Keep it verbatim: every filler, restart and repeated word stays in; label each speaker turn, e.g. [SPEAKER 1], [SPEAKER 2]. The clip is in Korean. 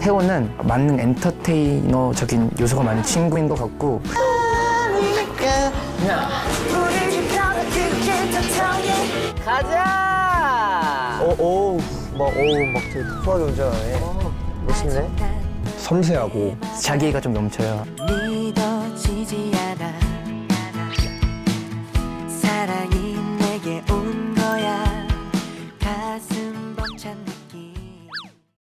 [SPEAKER 1] 태호는 만능 엔터테이너적인 요소가 많은 친구인 것 같고
[SPEAKER 2] 가자!
[SPEAKER 3] 오, 오, 막, 오, 막 되게 터프하게 운전하네. 멋있네.
[SPEAKER 4] 섬세하고
[SPEAKER 1] 자기애가 좀 넘쳐요.